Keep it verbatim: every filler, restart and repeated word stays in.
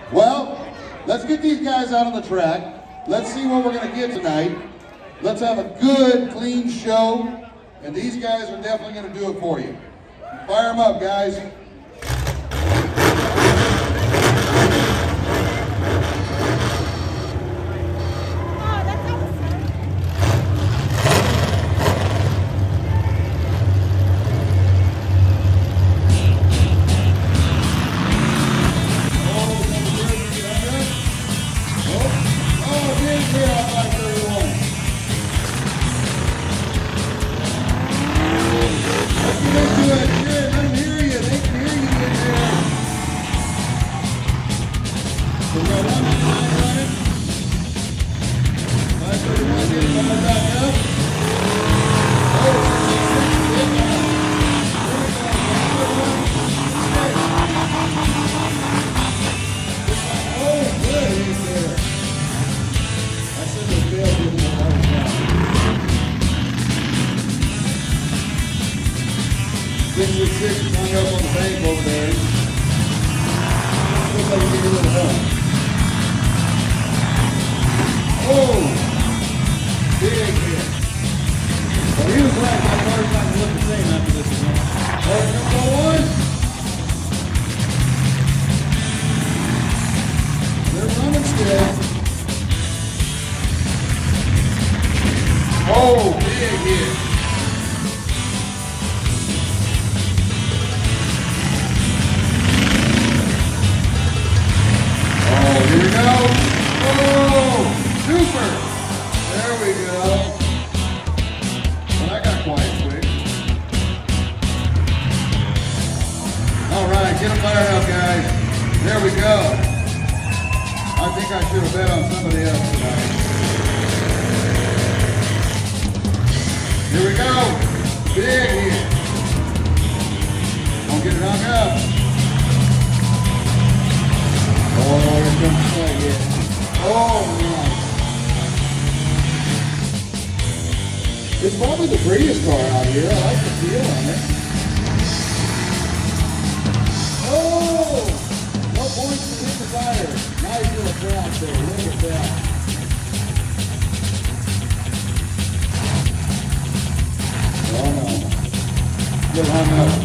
Well, let's get these guys out on the track. Let's see what we're going to get tonight. Let's have a good, clean show. And these guys are definitely going to do it for you. Fire them up, guys. six six six is hung up on the bank over there. Looks like we need a little help. Oh! Big hit. Well, he was right. My car's not going to look the same after this again. Car number one. They're running still. Oh, big hit. Here we go. Oh, super. There we go. Well, that got quiet quick. All right, get them fired up, guys. There we go. I think I should have bet on somebody else tonight. Here we go. Big hit. Don't get it hung up. Oh, here comes the play here. Oh, nice. It's probably the prettiest car out here. I like the feel on it. Oh! No points to hit the fire. Nice little crash there. Look at that. Oh, no. Little hung up.